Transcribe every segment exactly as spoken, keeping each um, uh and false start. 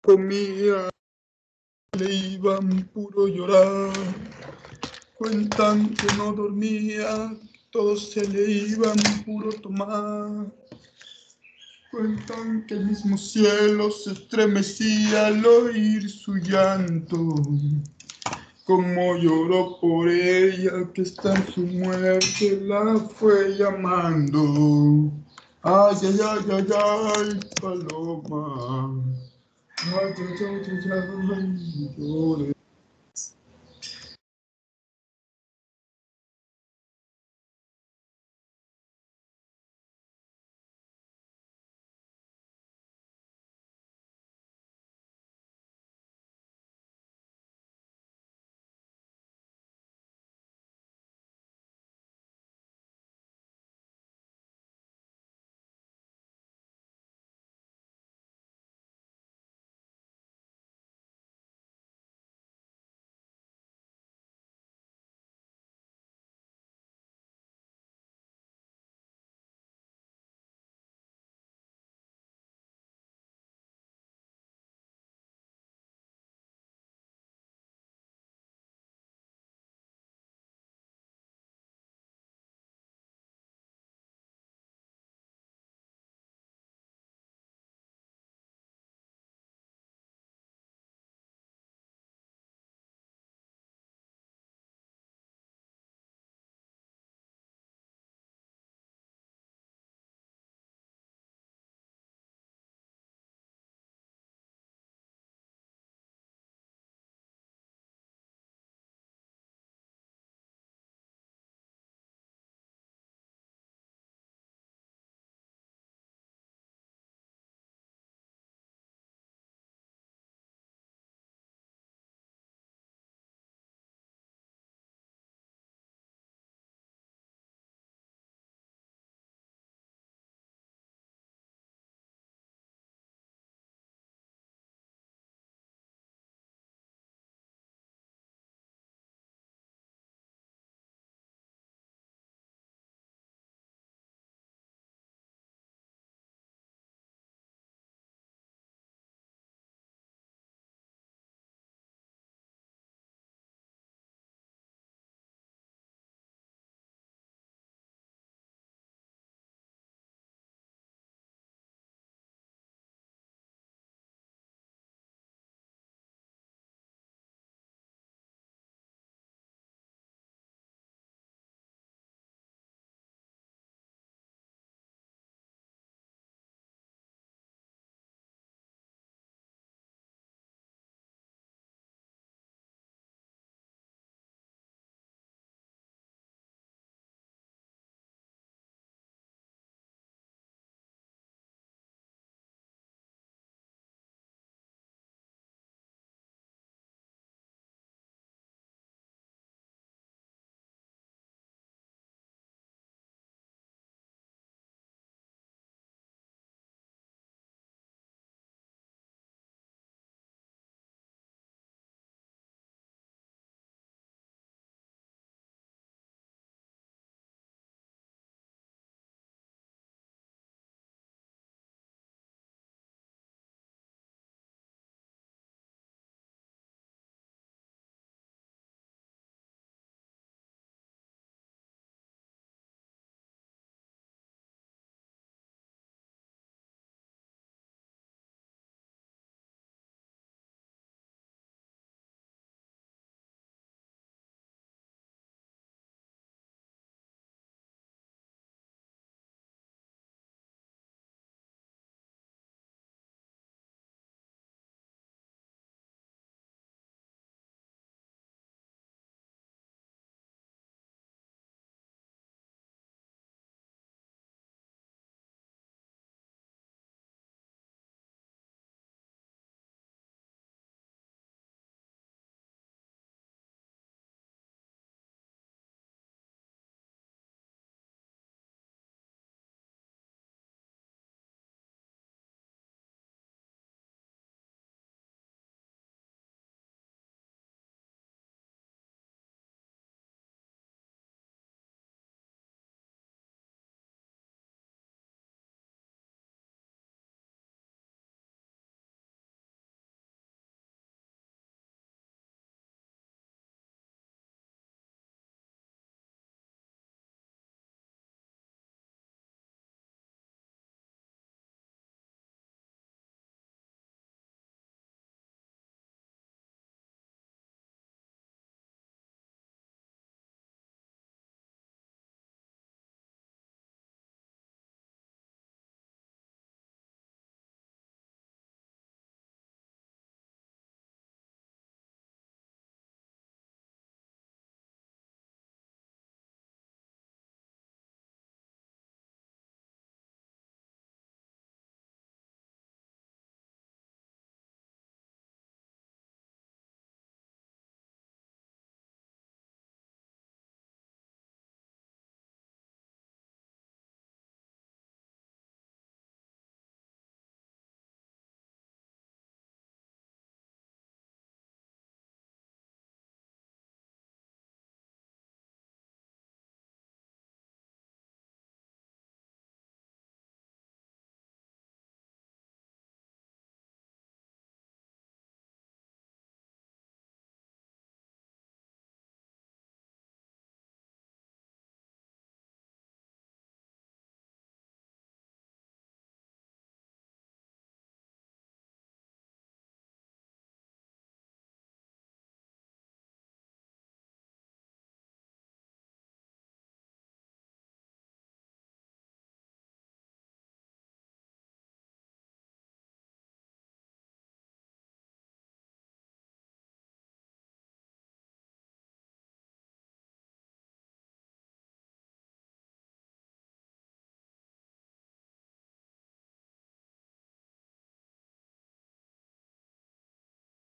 comía, le iban puro llorar. Cuentan que no dormía, todos se le iban puro tomar. Cuentan que el mismo cielo se estremecía al oír su llanto. Como lloró por ella, que está en su muerte, la fue llamando. Ay, ay, ay, ay, ay, paloma. Ay, ay, ay, ay, ay, llore.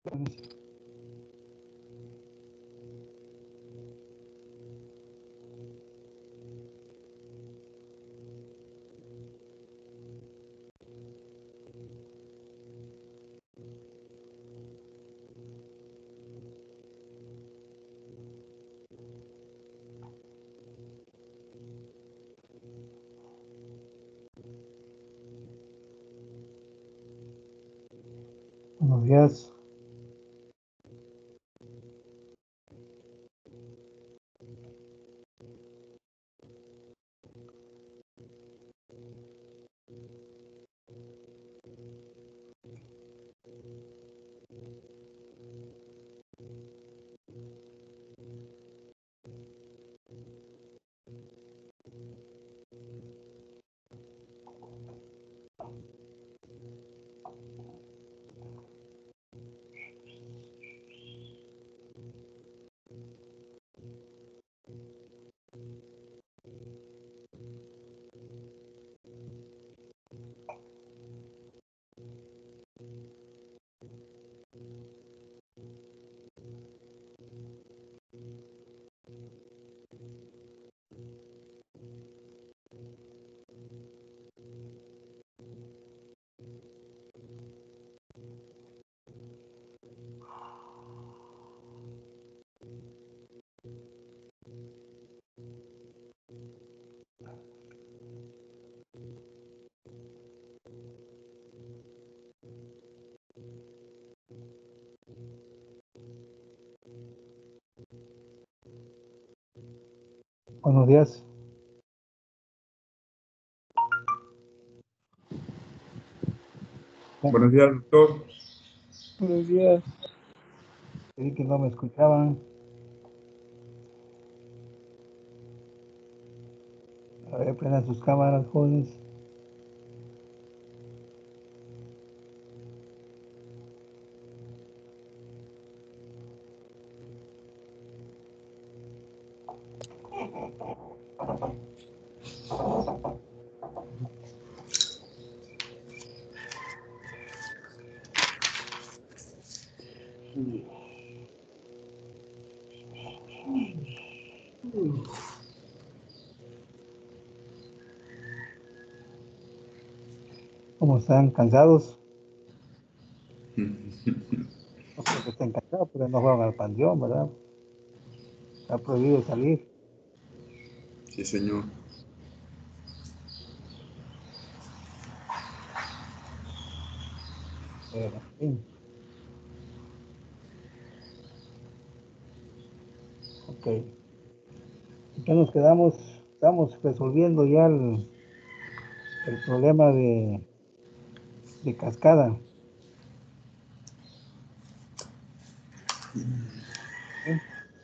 Buenos días. Buenos días. Buenos días, doctor. Buenos días. Creí que no me escuchaban. A ver, prendan sus cámaras, jóvenes. ¿Cómo están? ¿Cansados? No creo que estén cansados, pero no juegan al panteón, ¿verdad? Está prohibido salir. Sí, señor. Pero, en fin. Ok. ¿En qué nos quedamos? Estamos resolviendo ya el, el problema de, de cascada. ¿Sí?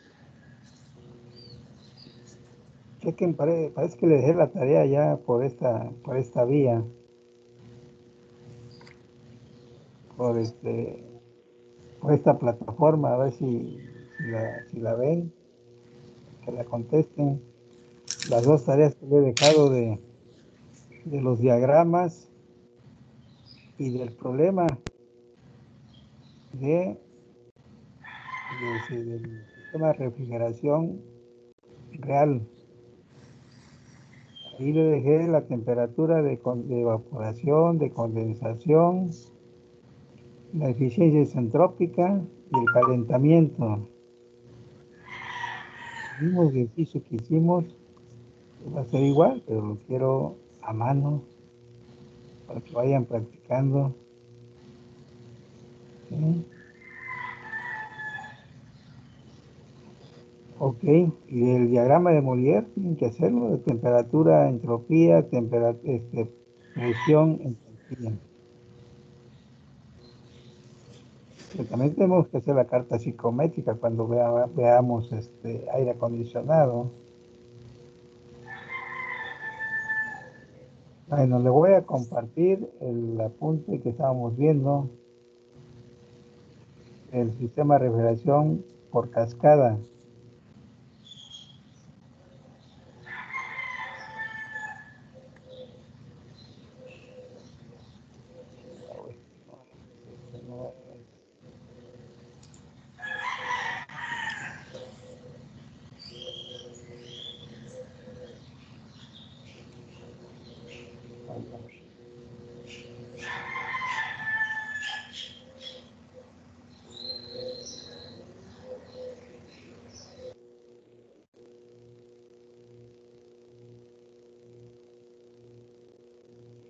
Chequen, pare- parece que le dejé la tarea ya por esta, por esta vía, por este, por esta plataforma, a ver si, si la, si la ven, que la contesten. Las dos tareas que le he dejado de, de los diagramas y del problema de, de- de- del sistema de refrigeración real. Ahí le dejé la temperatura de, con- de evaporación, de condensación, la eficiencia isentrópica y el calentamiento. El mismo ejercicio que hicimos va a ser igual, pero lo quiero a mano para que vayan practicando. ¿Sí? Ok, y el diagrama de Molière tienen que hacerlo de temperatura, entropía, tempera- este, presión, entropía. Pero también tenemos que hacer la carta psicométrica cuando vea- veamos este aire acondicionado. Bueno, le voy a compartir el apunte que estábamos viendo, el sistema de refrigeración por cascada. Este no es.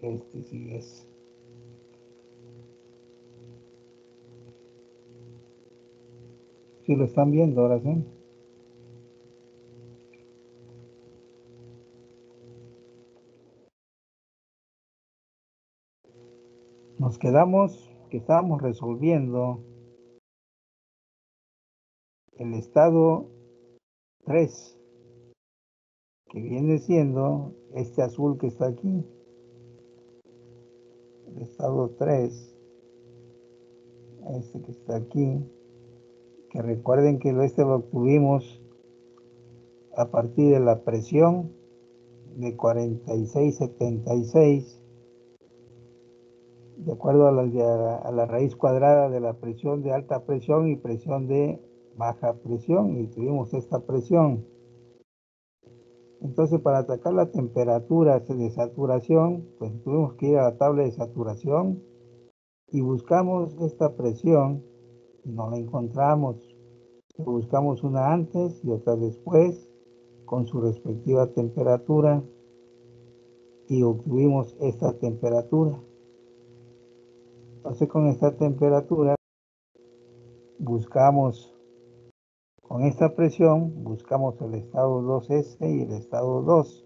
Este sí es. Sí lo están viendo ahora sí. Nos quedamos que estábamos resolviendo el estado tres, que viene siendo este azul que está aquí. El estado tres, este que está aquí, que recuerden que este lo obtuvimos a partir de la presión de cuarenta y seis setenta y seis, de acuerdo a la, a la raíz cuadrada de la presión de alta presión y presión de baja presión, y tuvimos esta presión. Entonces, para atacar la temperatura de saturación, pues tuvimos que ir a la tabla de saturación y buscamos esta presión y no la encontramos. Buscamos una antes y otra después con su respectiva temperatura y obtuvimos esta temperatura. Entonces, con esta temperatura buscamos, con esta presión buscamos el estado dos ese y el estado dos.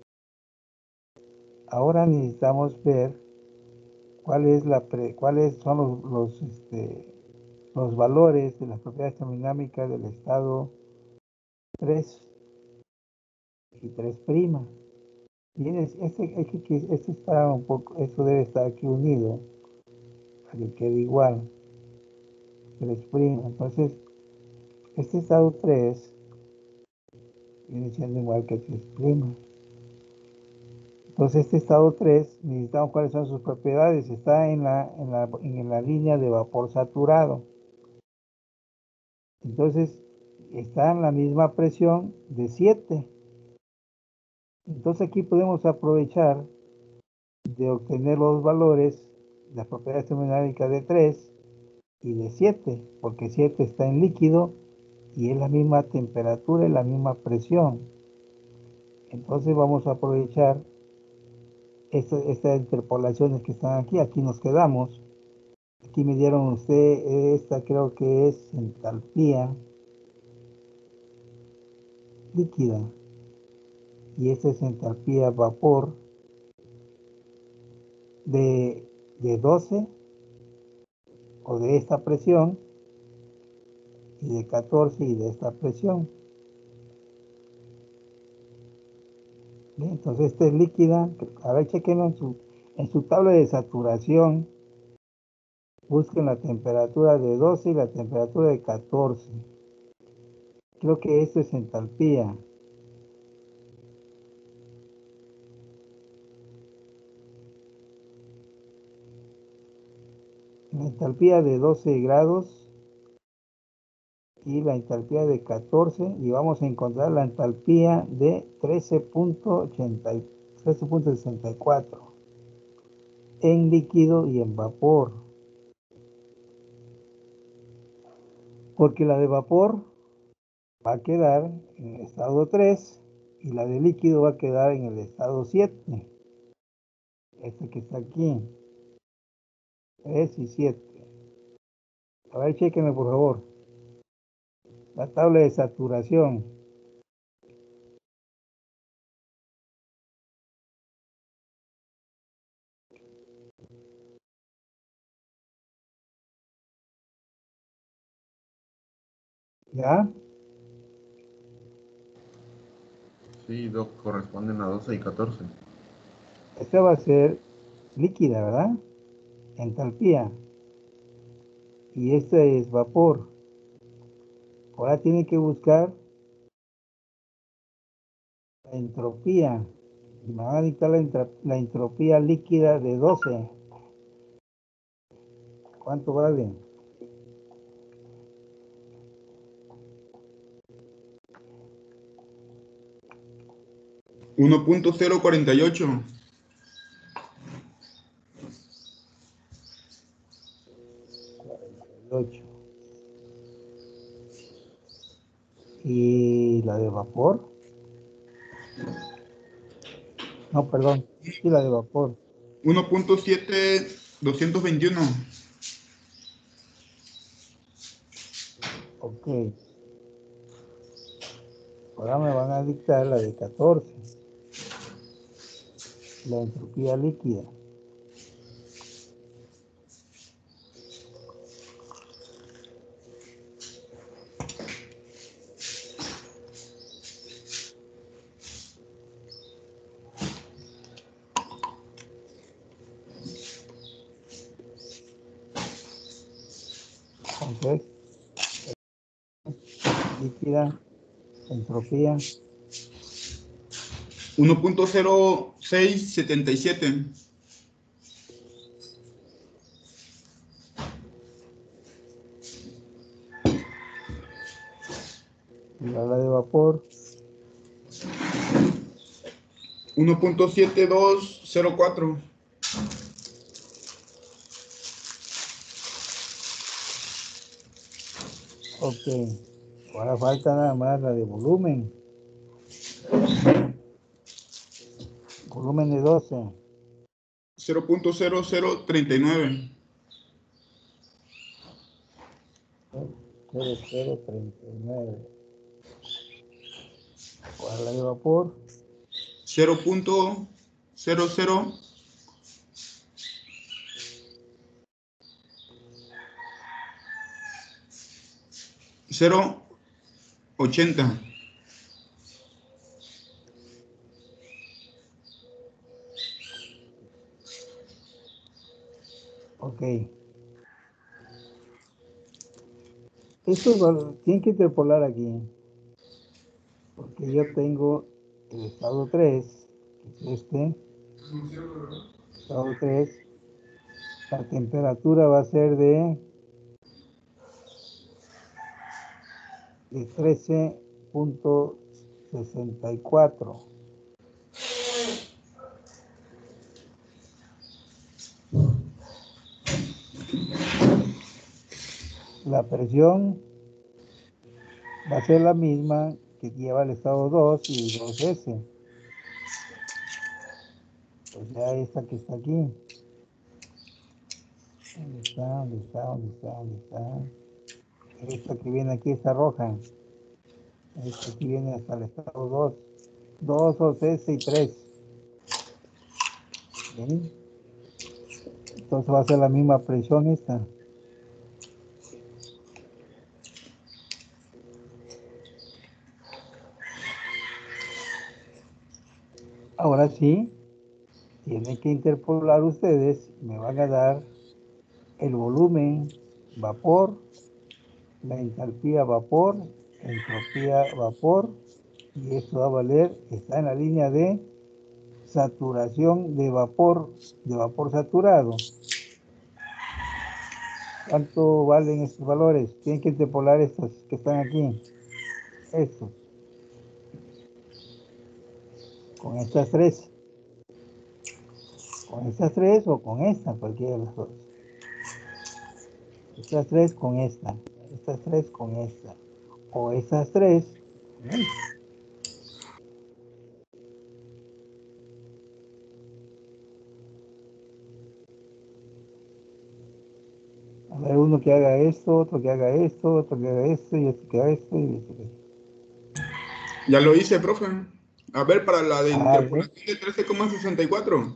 Ahora necesitamos ver cuál es la pre, cuáles son los, los, este, los valores de las propiedades termodinámicas del estado tres y tres'. Y este, este, este está un poco, esto debe estar aquí unido para que quede igual. tres'. Entonces, este estado tres viene siendo igual que tres'. Entonces, este estado tres, necesitamos cuáles son sus propiedades. Está en la, en la, en la línea de vapor saturado. Entonces, está en la misma presión de siete. Entonces, aquí podemos aprovechar de obtener los valores, las propiedades termodinámicas de tres y de siete, porque siete está en líquido y es la misma temperatura y la misma presión. Entonces, vamos a aprovechar Estas, estas interpolaciones que están aquí. Aquí nos quedamos. Aquí me dieron usted, esta creo que es entalpía líquida y esta es entalpía vapor de, de doce o de esta presión y de catorce y de esta presión. Bien, entonces esta es líquida. Ahora chequen en su, en su tabla de saturación. Busquen la temperatura de doce y la temperatura de catorce. Creo que esto es entalpía. La entalpía de doce grados y la entalpía de catorce, y vamos a encontrar la entalpía de trece punto sesenta y cuatro en líquido y en vapor, porque la de vapor va a quedar en el estado tres y la de líquido va a quedar en el estado siete, este que está aquí, tres y siete. A ver, chequenme por favor la tabla de saturación. ¿Ya? Sí, Doc, corresponden a doce y catorce. Esta va a ser líquida, ¿verdad? Entalpía. Y este es vapor. Ahora tiene que buscar la entropía. Y me van a dictar la, la entropía líquida de doce. ¿Cuánto vale? uno punto cero cuarenta y ocho. cuarenta y ocho. ¿Y la de vapor? No, perdón. Sí, la de vapor. uno punto siete doscientos veintiuno. Ok. Ahora me van a dictar la de catorce. La entropía líquida. Entonces, líquida, entropía, uno punto cero seis setenta y siete. igual a la de vapor, uno punto siete dos cero cuatro. ok. Ahora falta nada más la de volumen. Volumen de doce. cero punto cero cero treinta y nueve. cero cero treinta y nueve. Ahora la de vapor, cero punto cero cero cero ochenta. ok. Estos val- tienen que interpolar aquí, porque yo tengo el estado tres, que es este, estado tres, la temperatura va a ser de, de trece punto sesenta y cuatro. La presión va a ser la misma que lleva el estado dos y dos ese. O sea, esta que está aquí. ¿Dónde está? ¿Dónde está? ¿Dónde está? ¿Dónde está? Esta que viene aquí está roja. Esta aquí viene hasta el estado dos. dos, dos ese y tres. ¿Ven? Entonces va a ser la misma presión esta. Ahora sí, tienen que interpolar ustedes. Me van a dar el volumen, vapor, la entalpía vapor, entropía vapor, y esto va a valer, está en la línea de saturación de vapor, de vapor saturado. ¿Cuánto valen estos valores? Tienen que interpolar estos que están aquí. Estos. Con estas tres. Con estas tres o con esta, cualquiera de las dos. Estas tres con esta. Estas tres con esta. O estas tres con esta. A ver, uno que haga esto, otro que haga esto, otro que haga esto, y otro que haga esto, y esto que... Ya lo hice, profe. A ver, para la de Ah, ¿sí? interpolación de trece coma sesenta y cuatro.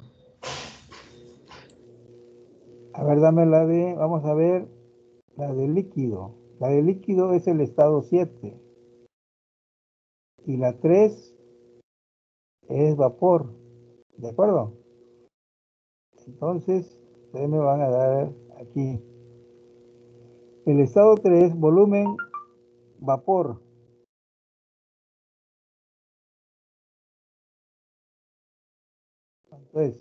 A ver, dame la de, vamos a ver, la de líquido. La de líquido es el estado siete. Y la tres es vapor. ¿De acuerdo? Entonces, ustedes me van a dar aquí el estado tres, volumen, vapor. Entonces,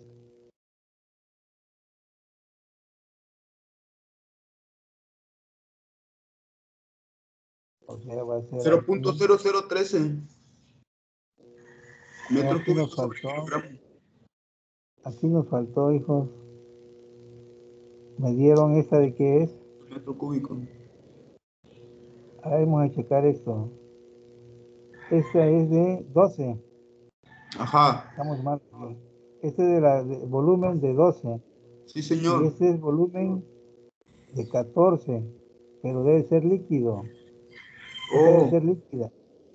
o sea, va a ser cero punto aquí. cero cero trece Eh, metros aquí nos cúbicos sobre faltó, kilogramo. aquí nos faltó, hijos. Me dieron esta de qué es. Metro cúbico. Ahora vamos a checar esto. Esta es de doce. Ajá. Estamos mal aquí. este es de la de volumen de doce. Sí, Y señor. este es volumen de catorce, pero debe ser líquido. Esta debe Oh, ser líquida.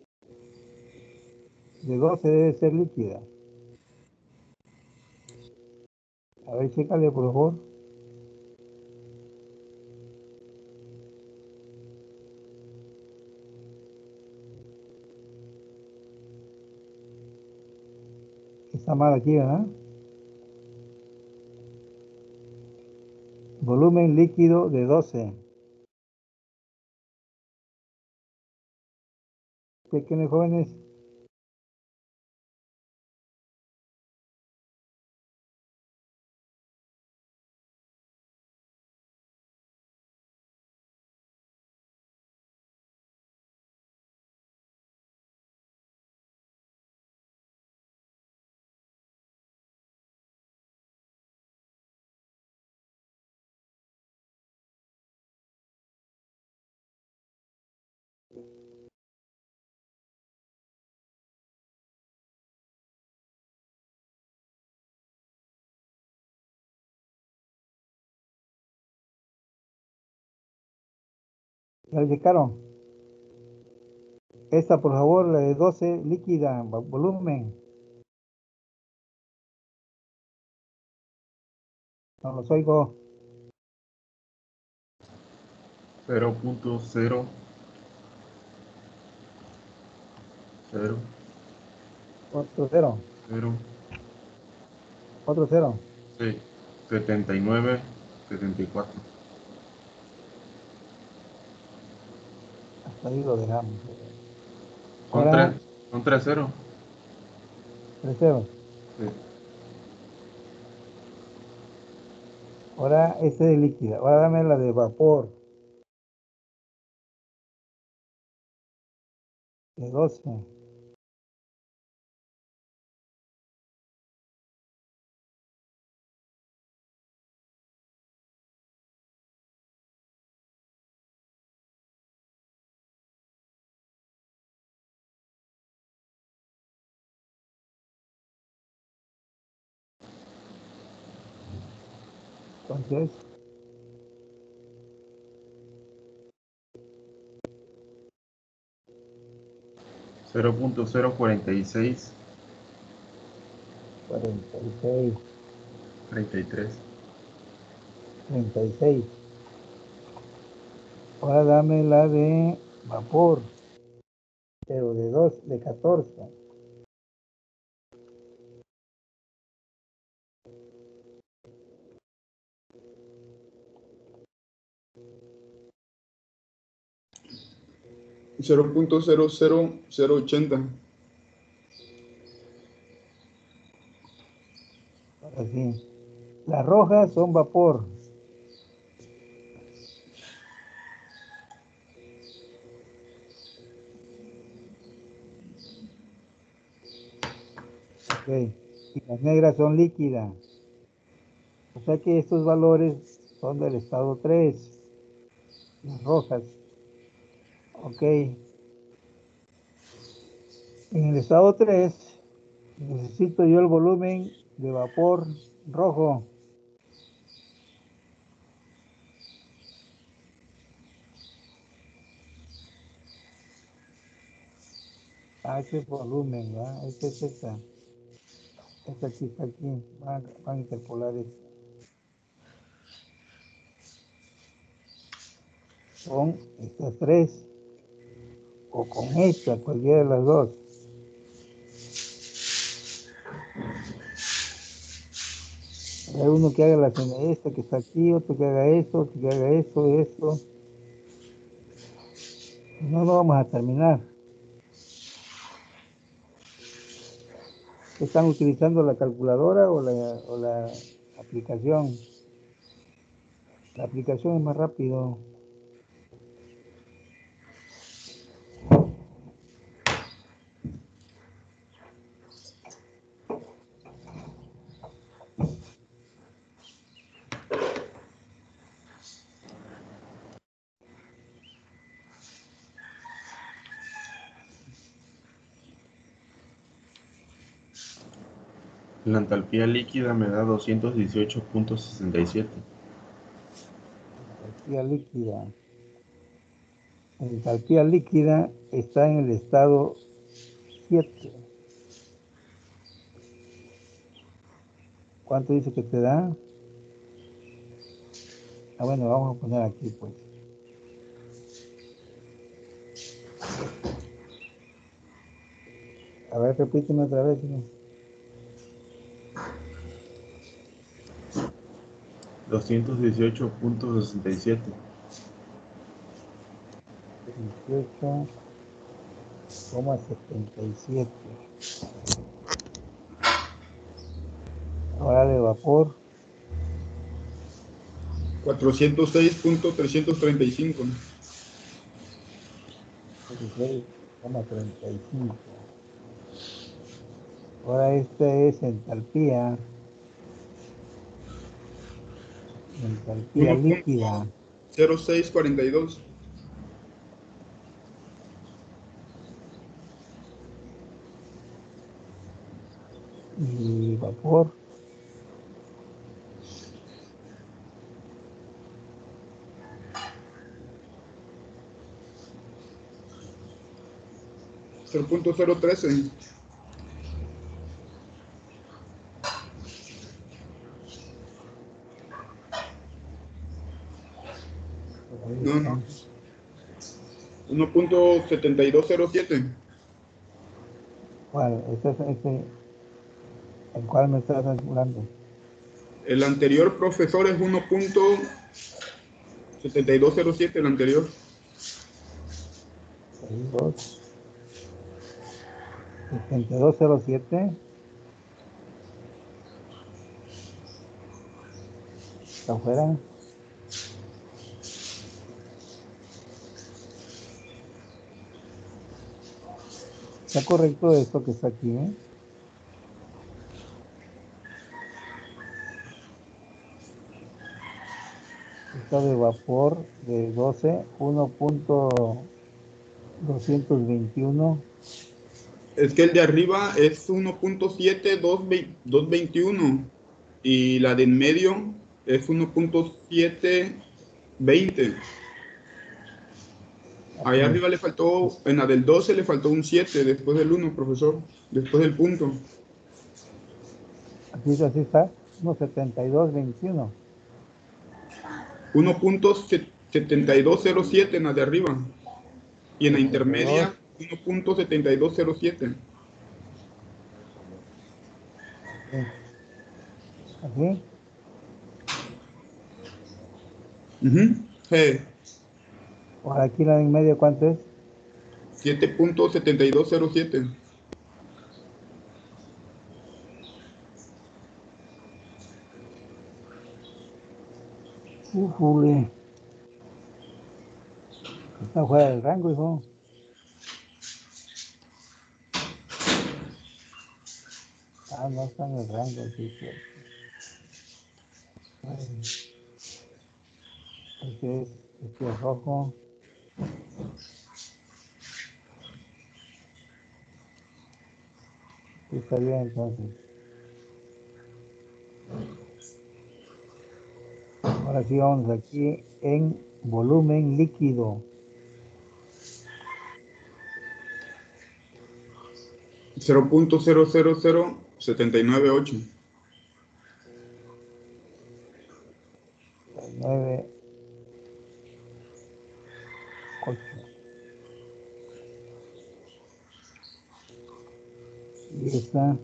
De doce debe ser líquida. A ver, chécale, por favor. Está mal aquí, ¿verdad? Volumen líquido de doce. Pequeños jóvenes. ¿Ya lo checaron? Esta, por favor, la de doce, líquida, volumen. No los oigo. cero punto cero cero Otro cero. cero Otro cero. sí, setenta y nueve, setenta y cuatro. Hasta ahí lo dejamos. Son tres, Ahora, son tres ceros. tres ceros. Sí. Ahora, este de líquida. Ahora dame la de vapor. De doce. Entonces, cero punto cero cuarenta y seis, cuarenta y seis, treinta y tres. treinta y seis. Ahora dame la de vapor. Pero de dos, de catorce. cero punto cero cero cero ochenta. Ahora sí. Las rojas son vapor. Ok. Y las negras son líquidas. O sea que estos valores son del estado tres. Las rojas. Ok. En el estado tres necesito yo el volumen de vapor rojo. Ah, este es volumen, ¿verdad? Este es esta. Esta aquí está aquí. Van, van a interpolar esto. Con estas tres. O con esta, cualquiera de las dos. Hay uno que haga la cena esta que está aquí, otro que haga esto, otro que haga esto, esto. No, no vamos a terminar. ¿Están utilizando la calculadora o la, o la aplicación? La aplicación es más rápido. La entalpía líquida me da doscientos dieciocho punto sesenta y siete. Entalpía líquida. La entalpía líquida está en el estado siete. ¿Cuánto dice que te da? Ah, bueno, vamos a poner aquí, pues. A ver, repíteme otra vez. ¿No? doscientos dieciocho punto sesenta y siete. dieciocho coma setenta y siete. Ahora de vapor. cuatrocientos seis punto trescientos treinta y cinco. dieciséis coma treinta y cinco. Ahora este es entalpía. Entalpía líquida. uno punto cero seis cuarenta y dos. Y vapor. cero punto cero trece. Pues ahí No, está. no. uno punto setenta y dos cero siete. ¿Cuál? Este es este. ¿El cual me estás hablando? El anterior, profesor, es uno punto setenta y dos cero siete, el anterior. setenta y dos cero siete. Está afuera. Está correcto esto que está aquí, ¿eh? Está de vapor de doce, uno punto doscientos veintiuno. Es que el de arriba es uno punto siete doscientos veintiuno y la de en medio es uno punto setecientos veinte. Allá Aquí, arriba le faltó, en la del doce le faltó un siete después del uno, profesor, después del punto. aquí así está, uno setenta y dos veintiuno. uno punto setenta y dos cero siete en la de arriba y en la setenta y dos. intermedia uno punto setenta y dos cero siete. Sí. Aquí, Uh-huh. Hey, por aquí la de en medio, ¿cuánto es? siete punto setenta y dos cero siete. Ujule. Está fuera del rango, hijo. Ah, no está en el rango, sí, cierto. Bueno, este es, este es rojo. Sí, está bien, entonces. Ahora sí vamos aquí en volumen líquido. cero punto cero cero cero siete nueve ocho. nueve, ocho. Y esta,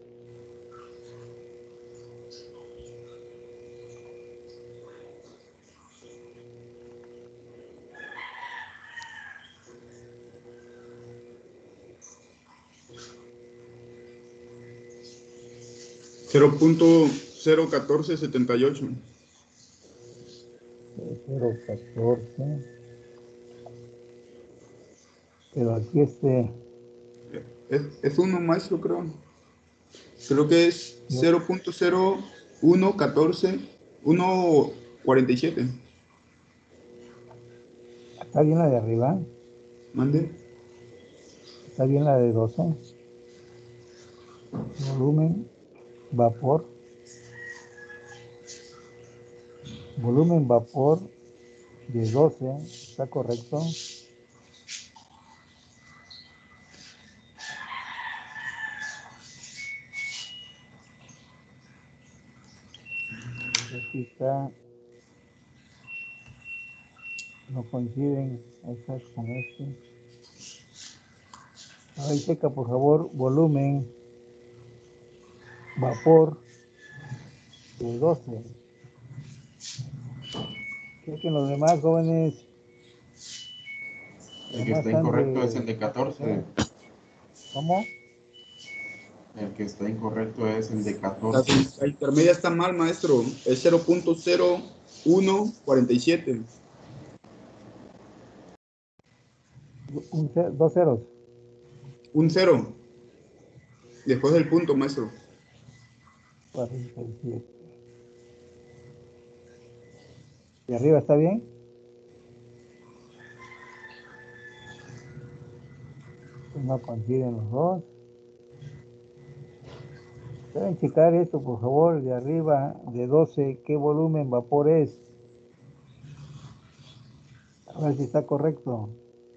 cero punto cero uno cuatro siete ocho. cero catorce. Pero aquí este, Es, es uno, maestro, creo. Creo que es yo, cero punto cero uno uno cuatro uno cuarenta y siete. está bien la de arriba, Mande. está bien la de doce. Volumen. vapor, volumen vapor de doce, ¿está correcto? Aquí está, no coinciden estas con este. Ahí checa por favor, volumen vapor de doce. Chequen los demás jóvenes. El que Nomás está están incorrecto es de... el de catorce. ¿Cómo? El que está incorrecto es el de La, catorce. la intermedia está mal, maestro. Es cero punto cero uno cuarenta y siete. Un, ce- dos ceros. Un cero. Después del punto, maestro. cuarenta y siete. ¿Y arriba está bien? Pues no coinciden los dos. Deben checar esto, por favor, de arriba, de doce, ¿qué volumen vapor es? A ver si está correcto.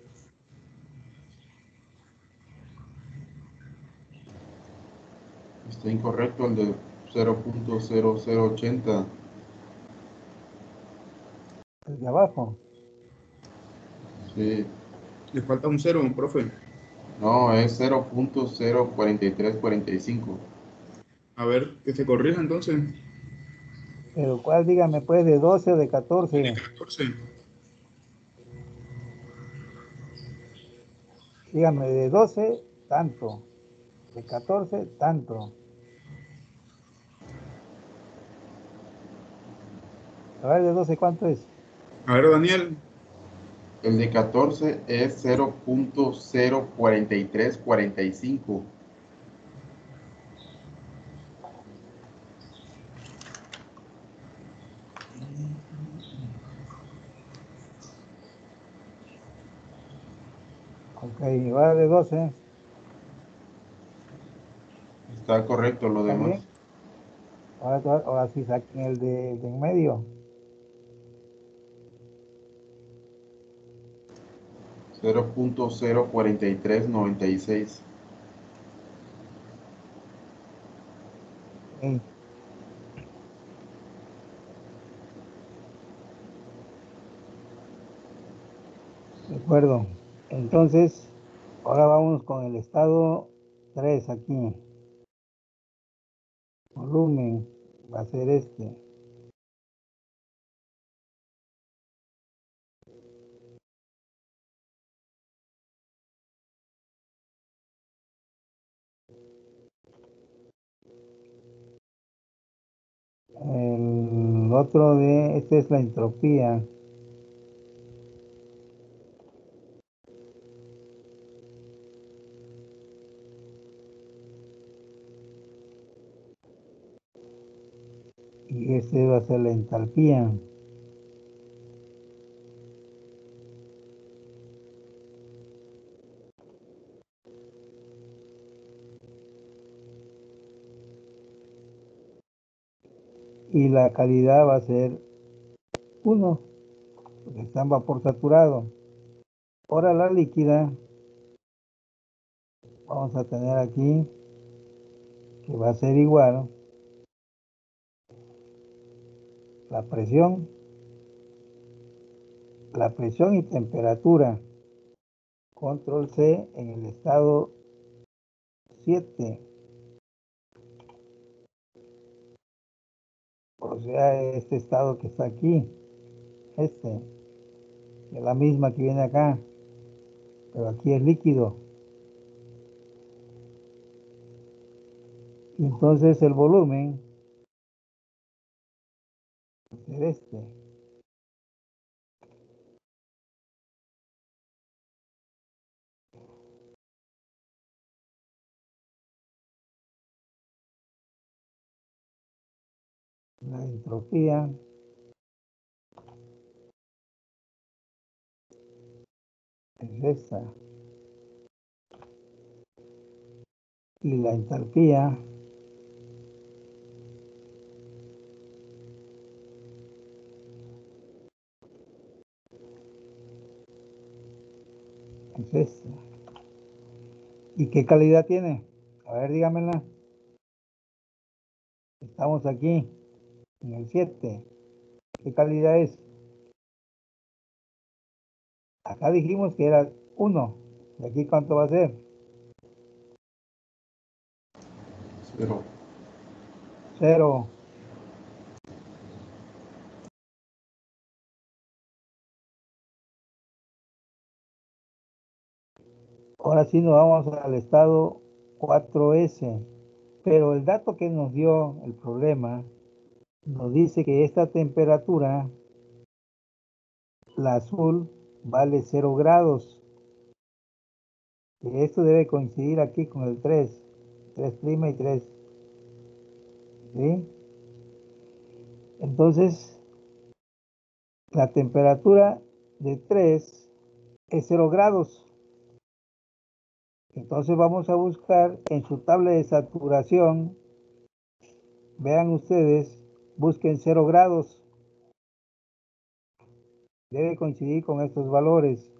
Está incorrecto el de cero punto cero cero ochenta. El de abajo. Sí. Le falta un cero, profe. No, es cero punto cero cuarenta y tres cuarenta y cinco. A ver, que se corrija entonces. Pero ¿cuál? Dígame, pues, de doce o de El de catorce. catorce. Dígame, de doce, tanto. De catorce, tanto. A ver, de doce, ¿cuánto es? A ver, Daniel. El de catorce es cero punto cero cuarenta y tres cuarenta y cinco. Ok, va de doce. Está correcto lo ¿Está demás. bien? Ahora, ahora sí saquen el de, de en medio. cero punto cero cuarenta y tres noventa y seis. Ok, de acuerdo. Entonces, ahora vamos con el estado tres aquí. Volumen va a ser este. El otro de, este es la entropía. Y este va a ser la entalpía. Y la calidad va a ser uno, porque está en vapor saturado. Ahora la líquida, vamos a tener aquí que va a ser igual la presión, la presión y temperatura. Control C en el estado siete. O sea, este estado que está aquí, este, es la misma que viene acá, pero aquí es líquido. Y entonces el volumen va a ser este. La entropía es esta. Y la entalpía Es esta. ¿Y qué calidad tiene? A ver, dígamela. Estamos aquí, en el siete. ¿Qué calidad es? Acá dijimos que era uno. ¿Y aquí cuánto va a ser? Cero. Cero. Ahora sí nos vamos al estado cuatro ese. Pero el dato que nos dio el problema nos dice que esta temperatura, la azul, vale cero grados. Y esto debe coincidir aquí con el tres. tres' y tres. ¿Sí? Entonces, la temperatura de tres es cero grados. Entonces vamos a buscar en su tabla de saturación, vean ustedes, busquen cero grados. Debe coincidir con estos valores.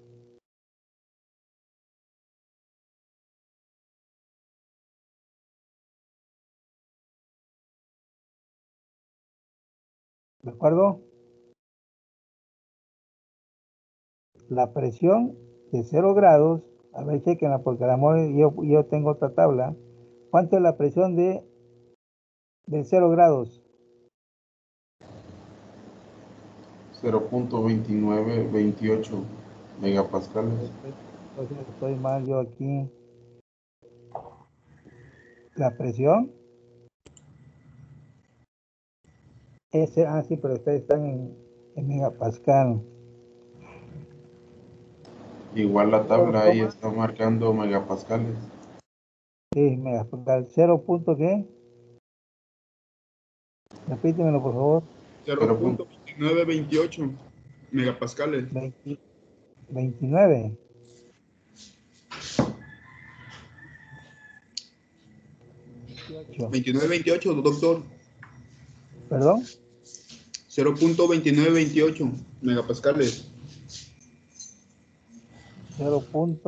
¿De acuerdo? La presión de cero grados, a ver, chequenla, porque a lo mejor yo, yo tengo otra tabla. ¿Cuánto es la presión de, de cero grados? cero punto veintinueve veintiocho megapascales. Entonces estoy mal yo aquí. La presión es, ah, sí, pero ustedes están en, en megapascal. Igual la Cero tabla ahí coma- está marcando megapascales. Sí, megapascal. ¿Cero punto qué? Repítemelo, por favor. Cero punto cero punto veintinueve veintiocho megapascales. veinte, veintinueve. veintiocho. veintinueve veintiocho, doctor. ¿Perdón? cero punto veintinueve veintiocho megapascales. cero.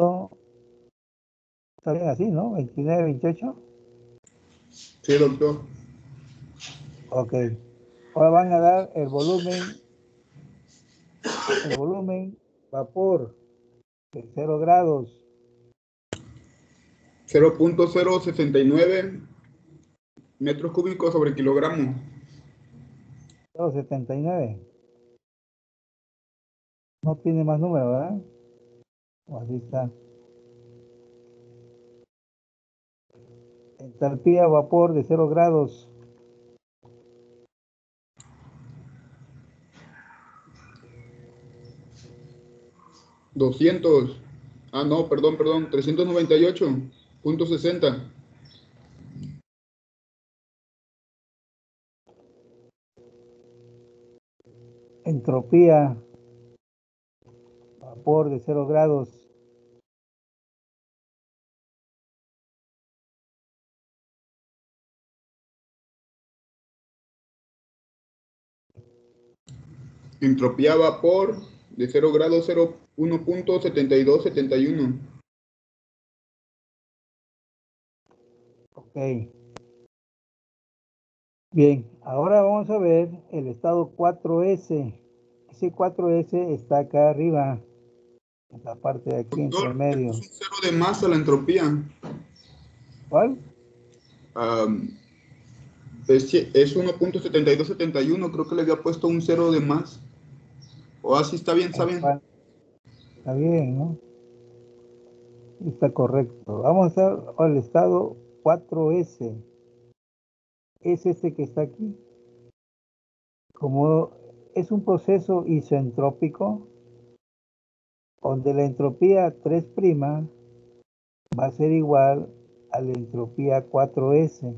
Está bien así, ¿no? veintinueve, veintiocho. Sí, doctor. Ok. Ahora van a dar el volumen, el volumen vapor de cero grados. cero punto cero sesenta y nueve metros cúbicos sobre kilogramo. cero punto setenta y nueve. No tiene más número, ¿verdad? O así está. Entalpía vapor de cero grados. doscientos. Ah, no, perdón, perdón. trescientos noventa y ocho punto sesenta. Entropía vapor de cero grados. Entropía vapor de cero grados, uno punto setenta y dos setenta y uno. Ok. Bien, ahora vamos a ver el estado cuatro ese. Ese cuatro ese está acá arriba, en la parte de aquí entre Doctor, le puso medio. un cero de más a la entropía. ¿Cuál? Um, es es uno punto setenta y dos setenta y uno. Creo que le había puesto un cero de más. O así está bien, está bien. Está bien, ¿no? Está correcto. Vamos a ver el estado cuatro ese. Es este que está aquí. Como es un proceso isentrópico, donde la entropía tres' va a ser igual a la entropía cuatro ese.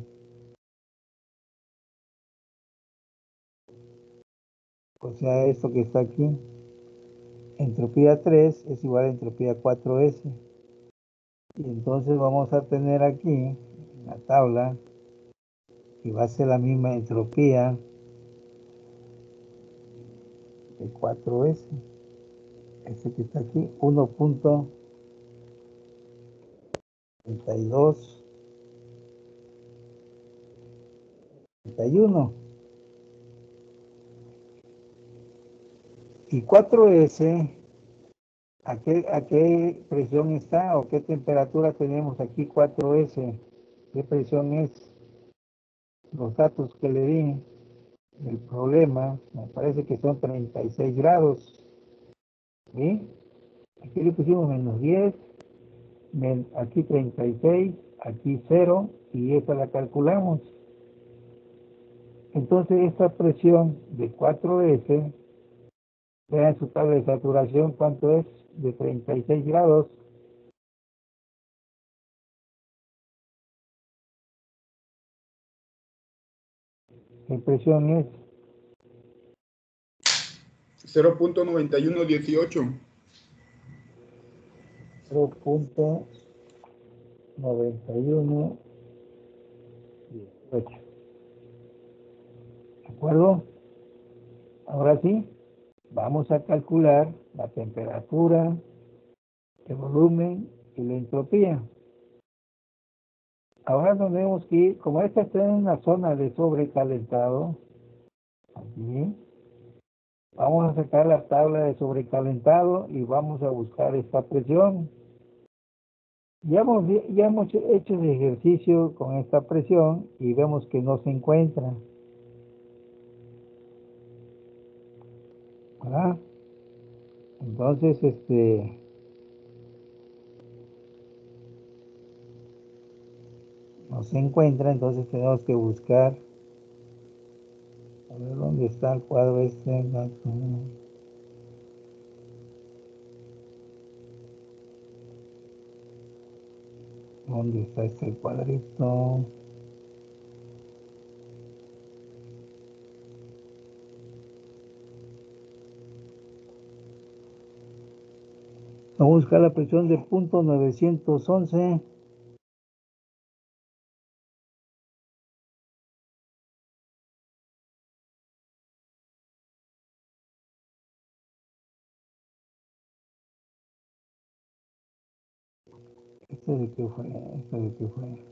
O sea, esto que está aquí. Entropía tres es igual a entropía cuatro ese. Y entonces vamos a tener aquí en la tabla que va a ser la misma entropía de cuatro ese. Este que está aquí, uno punto treinta y dos, treinta y uno. Y cuatro ese, ¿a qué, ¿a qué presión está o qué temperatura tenemos aquí cuatro ese? ¿Qué presión es? Los datos que le di, el problema, me parece que son treinta y seis grados. ¿Sí? Aquí le pusimos menos diez, men, aquí treinta y seis, aquí cero, y esa la calculamos. Entonces esta presión de cuatro ese, vean su tabla de saturación, ¿cuánto es? De treinta y seis grados. ¿Qué presión es? cero punto noventa y uno dieciocho. cero punto noventa y uno dieciocho. ¿De acuerdo? Ahora sí, vamos a calcular la temperatura, el volumen y la entropía. Ahora tenemos que ir, como esta está en una zona de sobrecalentado, aquí, vamos a sacar la tabla de sobrecalentado y vamos a buscar esta presión. Ya hemos, ya hemos hecho el ejercicio con esta presión y vemos que no se encuentra. ¿Verdad? Entonces, este, no se encuentra, entonces tenemos que buscar, a ver dónde está el cuadro este. ¿Dónde está este cuadrito? Vamos a buscar la presión de punto novecientos once. ¿Este de qué fue? ¿Este de qué fue?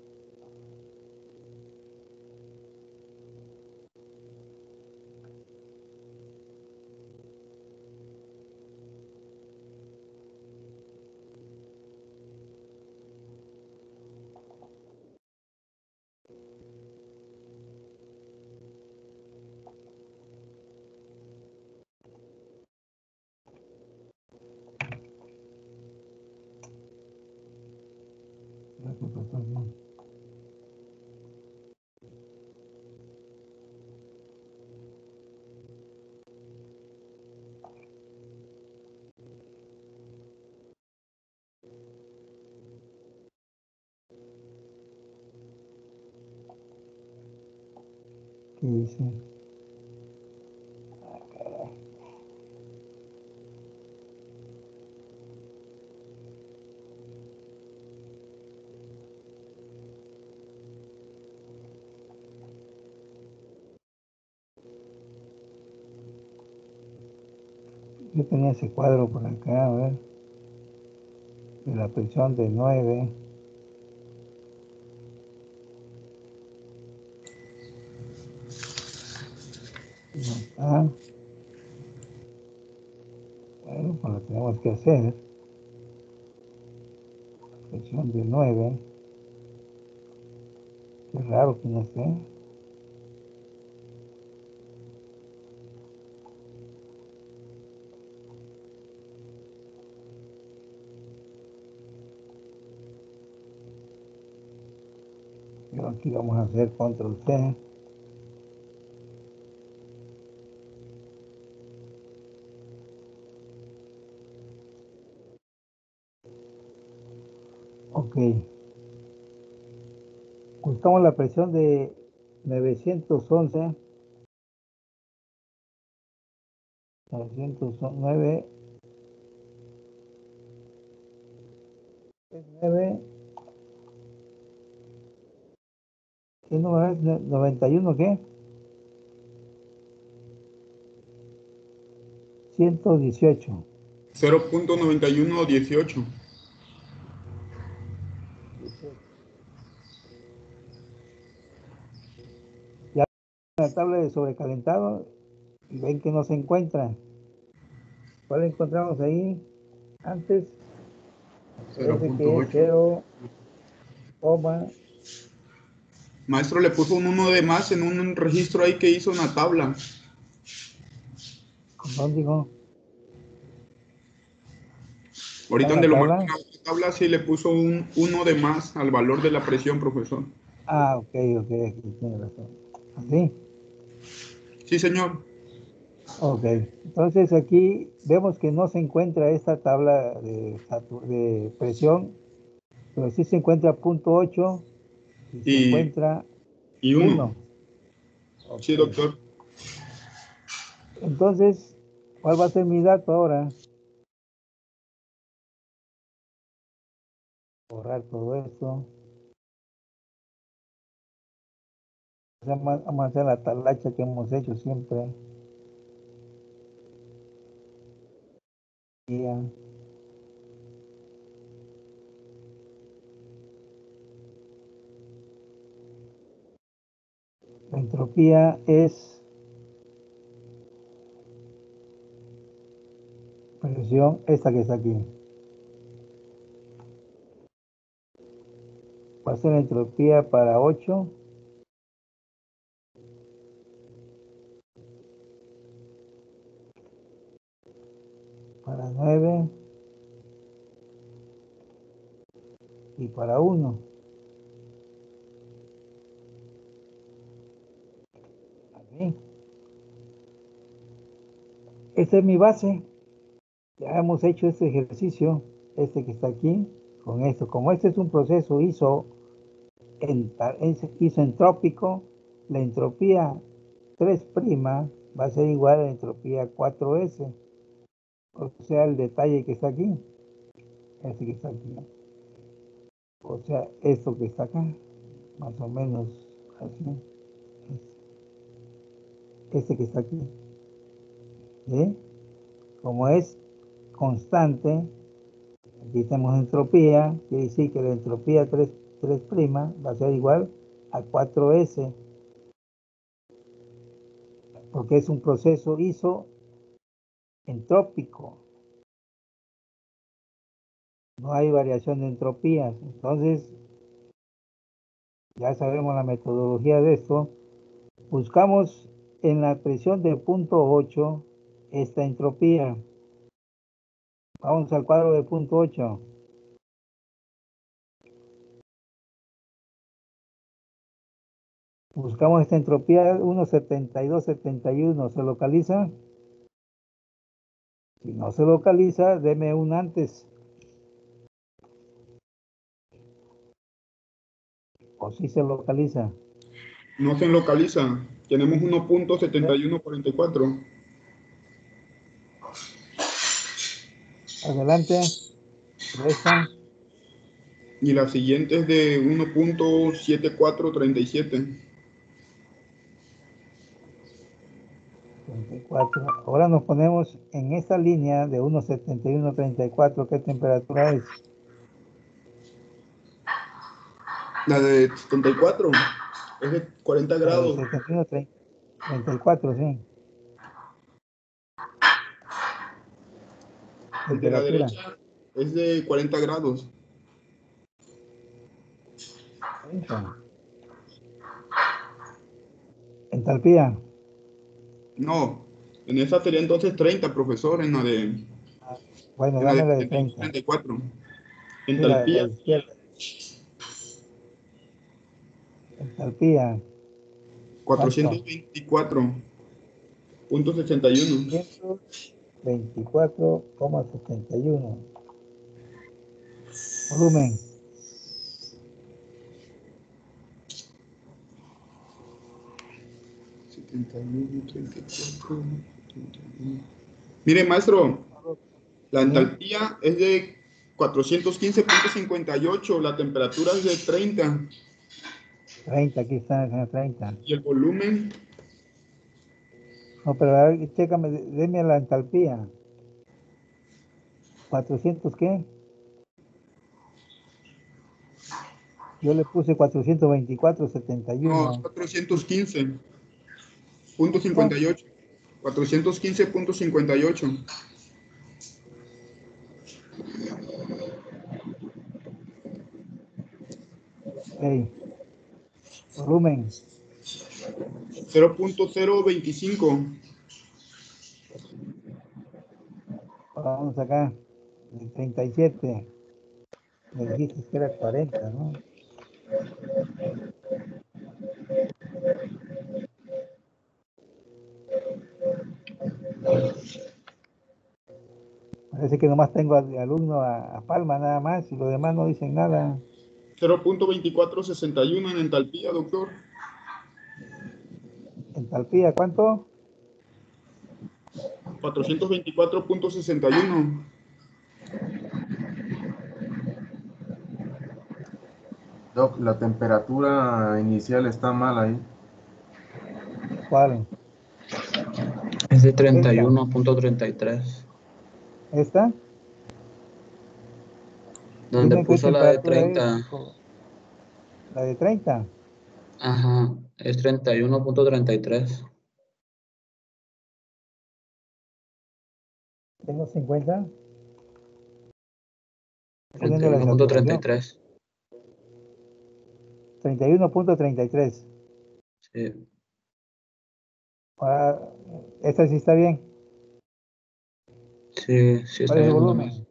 ¿Qué dice? Yo tenía ese cuadro por acá, a ver, de la presión de nueve. No está. Bueno, pues lo tenemos que hacer. Presión de nueve. Qué raro que no esté. Pero aquí vamos a hacer control C. Ok. Buscamos la presión de novecientos once. novecientos nueve. nueve. ¿Qué número es? ¿noventa y uno qué? ciento dieciocho. cero punto noventa y uno dieciocho. la tabla de sobrecalentado y ven que no se encuentra. ¿Cuál encontramos ahí? Antes, parece que es cero, Maestro, le puso un uno de más en un registro ahí que hizo una tabla. ¿dónde dijo? Ahorita ¿En la donde lo tabla? marcó en la tabla sí le puso un uno de más al valor de la presión, profesor. Ah, ok, ok, aquí tiene razón. ¿Así? Sí, señor. Ok, entonces aquí vemos que no se encuentra esta tabla de, satu- de presión, pero sí se encuentra punto ocho y se Y, encuentra y uno. uno. Ok, Sí, doctor. entonces, ¿cuál va a ser mi dato ahora? Borrar todo esto. Vamos a hacer la talacha que hemos hecho siempre. Ya. La entropía es presión, esta que está aquí. Va a ser la entropía para ocho. Para nueve. Y para uno. Aquí. Esta es mi base. Ya hemos hecho este ejercicio, este que está aquí, con esto. Como este es un proceso iso, isoentrópico, la entropía tres' va a ser igual a la entropía cuatro ese. O sea, el detalle que está aquí, este que está aquí. O sea, esto que está acá, más o menos así. Este que está aquí. ¿Sí? Como es constante, aquí tenemos entropía, quiere decir que la entropía tres' va a ser igual a cuatro ese, porque es un proceso isoentrópico. No hay variación de entropías. Entonces, ya sabemos la metodología de esto. Buscamos en la presión de punto ocho esta entropía. Vamos al cuadro de punto ocho. Buscamos esta entropía uno setenta y dos setenta y uno. ¿Se localiza? Si no se localiza, deme un antes. O si se localiza. No se localiza. Tenemos uno punto setenta y uno cuarenta y cuatro. Adelante. Resta. Y la siguiente es de uno punto setenta y cuatro treinta y siete. treinta y cuatro. Ahora nos ponemos en esta línea de uno setenta y uno treinta y cuatro. ¿Qué temperatura es? La de setenta y cuatro es de cuarenta La de grados. setenta y uno treinta y cuatro, sí. El de la Temperatura. derecha es de cuarenta grados. treinta. Entalpía. No, en esa sería entonces treinta, profesor, en la de, en Bueno, la de dame la de setenta y dos treinta. treinta y cuatro. Sí, la, la Entalpía, izquierda. Entalpía. ¿Cuánto? cuatrocientos veinticuatro punto sesenta y uno. ciento veinticuatro coma setenta y uno. Volumen. setenta y uno, treinta y cuatro, treinta y uno. Mire, maestro, la ¿Sí? entalpía es de cuatrocientos quince punto cincuenta y ocho, la temperatura es de treinta treinta, aquí está, está treinta. y el volumen No, pero a ver, chécame, deme la entalpía. ¿cuatrocientos qué? Yo le puse cuatrocientos veinticuatro setenta y no, es uno. cuatrocientos quince. punto cincuenta y ocho. cuatrocientos quince punto cincuenta y ocho. Ok. Volumen. cero punto cero veinticinco. Vamos acá. El treinta y siete. Me dijiste que era cuarenta, ¿no? Parece que nomás tengo al alumno a, a Palma nada más y los demás no dicen nada. cero punto veinticuatro sesenta y uno en entalpía, doctor. Entalpía, ¿cuánto? cuatrocientos veinticuatro punto sesenta y uno. Doc, la temperatura inicial está mal ahí. ¿Cuál? Es de treinta y ¿Esta? uno punto treinta y tres. ¿Esta? Donde Dime qué puso la de temperatura es. treinta. La de treinta. Ajá, es treinta y uno punto treinta y tres. Tengo cincuenta. treinta y Poniendo la uno punto treinta y saturación. tres. treinta y uno punto treinta y tres. Sí, Ahora, esta sí está bien. sí, sí ¿Cuál está es el bien volumen? nomás.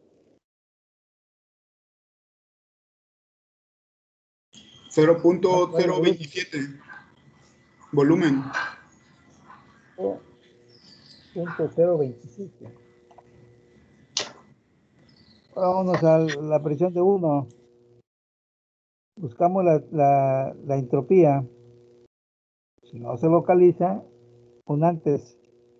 cero ¿Cuál, punto cuál es el cero volumen? veintisiete. Volumen. punto cero veintisiete. Vámonos a la presión de uno. Buscamos la, la, la entropía. Si no se localiza, un antes.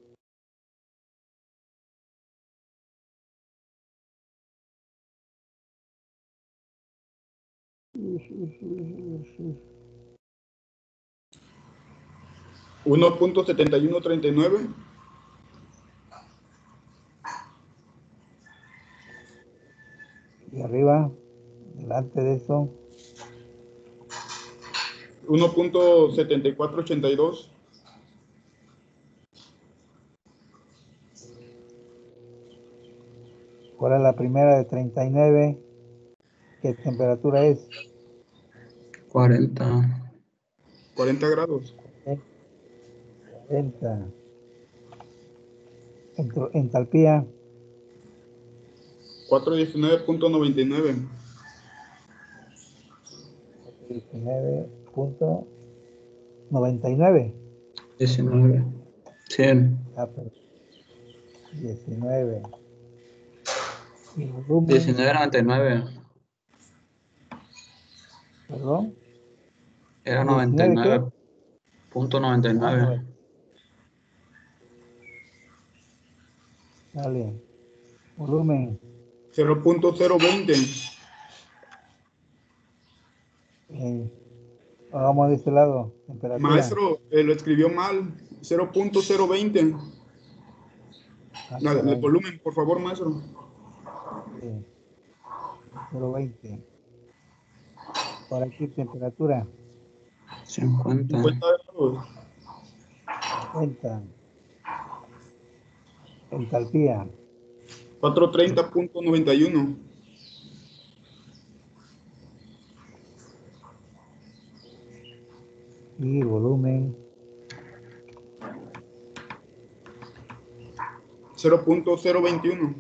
uno punto setenta y uno treinta y nueve. Y arriba, delante de eso, uno punto setenta y cuatro ochenta y dos. ¿cuál es la primera de treinta y nueve? ¿Qué temperatura es? cuarenta. cuarenta grados. cuarenta. Entro- Entalpía, cuatrocientos diecinueve punto noventa y nueve. diecinueve punto noventa y nueve. diecinueve. cien. Ah, pero diecinueve. Y volumen, diecinueve noventa y nueve. perdón, Era noventa y diecinueve ¿qué? nueve punto noventa y Ah, nueve. no, dale. Volumen, cero punto cero veinte. bien. Ahora vamos de este lado, temperatura. Maestro, eh, lo escribió mal. cero punto cero veinte. Ah, La- El caray, volumen, por favor, maestro. sí, cero veinte. Por aquí, temperatura, cincuenta. cincuenta grados. cincuenta. Entalpía, cuatrocientos treinta punto noventa y uno. y volumen, cero punto cero veintiuno.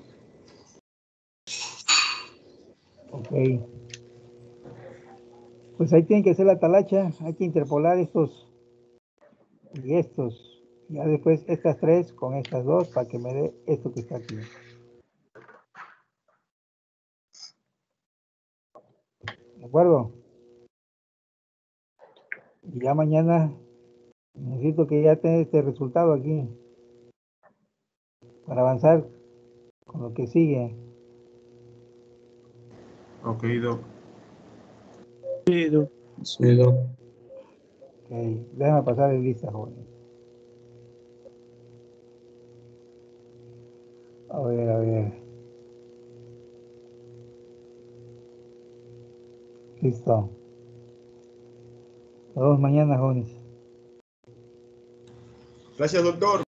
ok. Pues ahí tienen que hacer la talacha, hay que interpolar estos y estos. Ya después estas tres con estas dos para que me dé esto que está aquí. ¿De acuerdo? Y ya mañana necesito que ya tenga este resultado aquí para avanzar con lo que sigue. Ok, Doc. Sí, Doc. Ok, déjame pasar en lista, joven. A ver, a ver. Listo. Nos vemos mañana, jóvenes. Gracias, doctor.